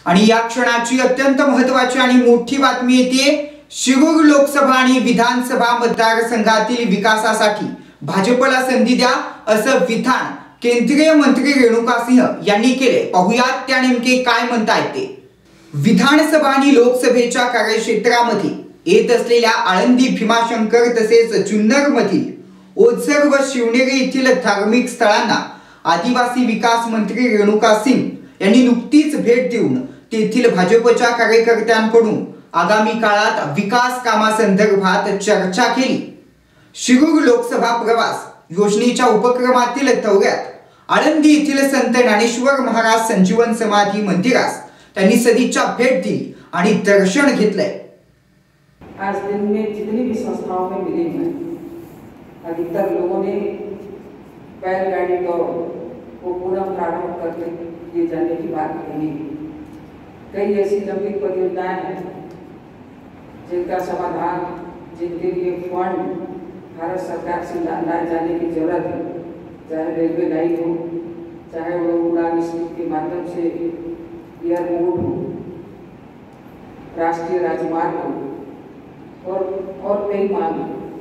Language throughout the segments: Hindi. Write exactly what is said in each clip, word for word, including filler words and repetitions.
आणि या क्षणाची अत्यंत महत्त्वाची आणि मोठी बातमी येते। शिरूर लोकसभा आणि विधानसभा मतदारसंघातील विकासासाठी भाजपला संधी द्या असं विधान केंद्रीय मंत्री रेणुका सिंह यांनी केले। पाहुयात त्या नेमके काय म्हणतायत ते। विधानसभा आणि लोकसभेच्या कार्यक्षेत्रामध्ये येत असलेल्या आळंदी, भीमाशंकर तसेच जुन्नर मधील ओझर व शिवनेरी येथील धार्मिक स्थळांना आदिवासी विकास मंत्री रेणुका सिंह यांनी नुकतीच भेट देऊन तेथील भाजपच्या कार्यकर्त्यांकडून आगामी काळात विकास कामासंदर्भात चर्चा केली। शिरूर लोकसभा प्रवास योजनेच्या उपक्रमातील दौऱ्यात आळंदी येथील संत ज्ञानेश्वर महाराज संजीवन समाधी मंदिरास त्यांनी सदिच्छा भेट दिली आणि दर्शन घेतले। आज दिन में जितनी भी संस्थाओं में मिले हैं, अधिकतर लोगों ने बैलगाड़ी दौड़ को पुनः प्रारंभ करके किए जाने की बात कही। कई ऐसी लंबी परियोजनाएं हैं जिनका समाधान, जिनके लिए फंड भारत सरकार से लाए जाने की जरूरत है, चाहे रेलवे लाइन हो, चाहे वो उड़ान स्कीम के माध्यम से एयरपोर्ट हो, राष्ट्रीय राजमार्ग हो और और कई मांग।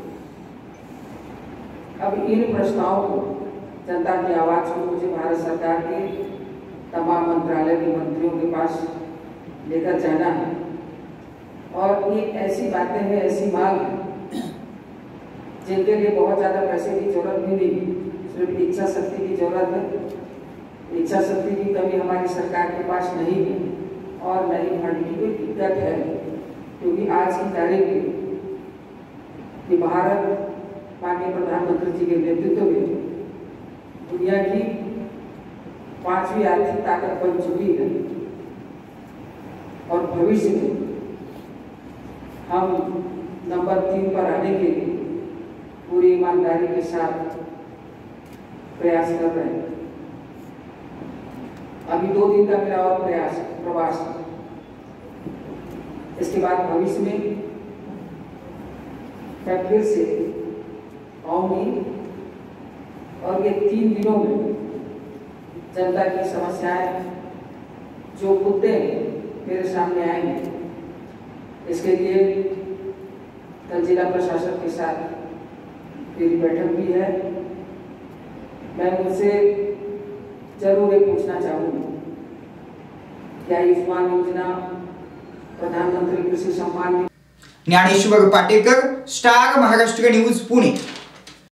अब इन प्रस्तावों को, जनता की आवाज को मुझे भारत सरकार के तमाम मंत्रालय के मंत्रियों के पास लेकर जाना है और ये ऐसी बातें हैं, ऐसी मांग है जिनके लिए बहुत ज़्यादा पैसे की जरूरत भी नहीं, सिर्फ इच्छा शक्ति की जरूरत है। इच्छा शक्ति की कमी हमारी सरकार के पास नहीं है और नहीं फंड की कोई दिक्कत है, क्योंकि आज की तारीख में कि भारत माननीय प्रधानमंत्री जी के नेतृत्व में दुनिया की पांचवी आर्थिक ताकत बन चुकी है और भविष्य में हम नंबर तीन पर आने के लिए पूरी ईमानदारी के साथ प्रयास कर रहे हैं। अभी दो दिन का मेरा और प्रयास प्रवास, इसके बाद भविष्य में मैं फिर से आऊंगी और ये तीन दिनों में जनता की समस्याएं, जो मुद्दे मेरे सामने आएंगे, इसके लिए कल जिला प्रशासन के साथ मेरी बैठक भी है। मैं उनसे जरूर ये पूछना चाहूँगा, क्या आयुष्मान योजना, प्रधानमंत्री कृषि सम्मान। Dnyaneshwar Patekar, star Maharashtra news, Pune.